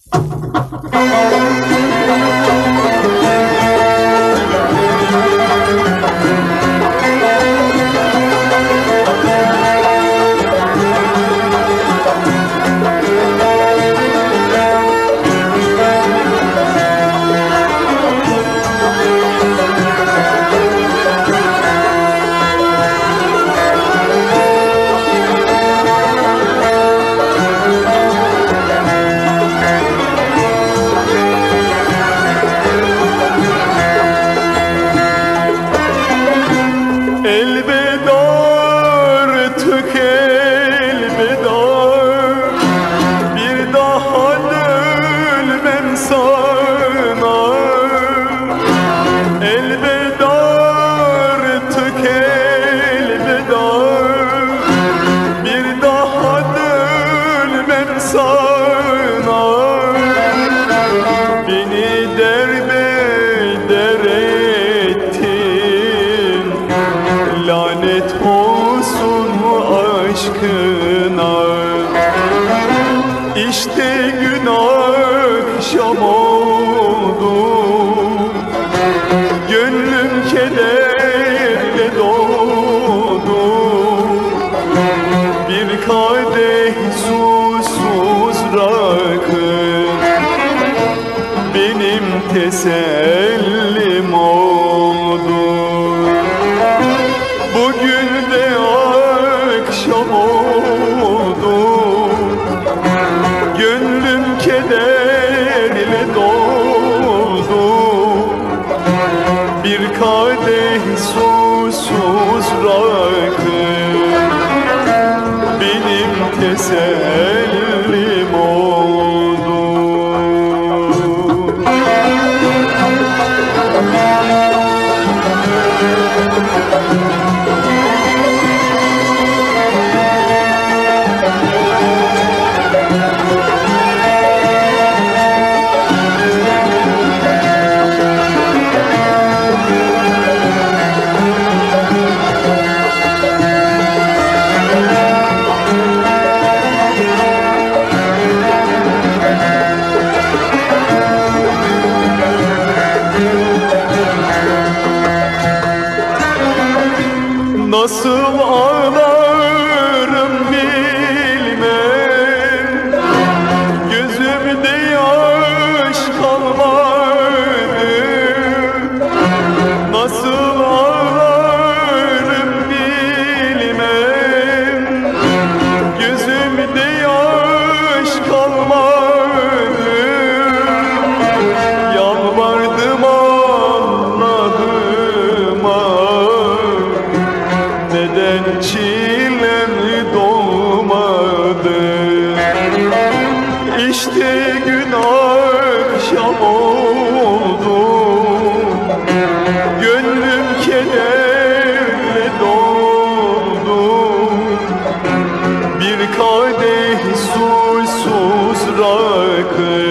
İşte gün akşam oldu, gönlüm kederle doldu. Bir kadeh susuz rakı benim tesellim oldu. Bugün de akşam oldu, gönlüm kederle doldu. Bir kadeh susuz rakı benim tesellim oldu. Nasıl ağlarım bilmem, gözümde yaş kalmadı. Nasıl ağlarım bilmem, gözümde yaş kalmadı. Yalvardım Allah'ıma, neden çilem dolmadı? İşte gün akşam oldu, gönlüm kederle doldu. Bir kadeh susuz rakı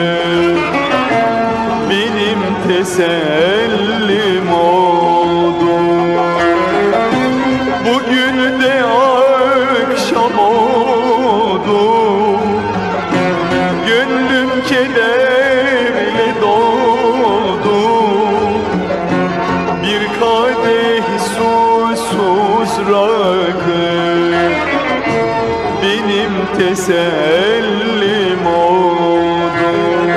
benim tesellim oldu. Bugün de akşam oldu, gönlüm kederle doldu. Bir kadeh susuz rakı benim tesellim oldu.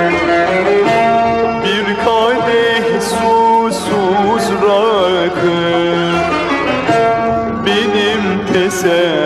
Bir kadeh susuz rakı benim tesellim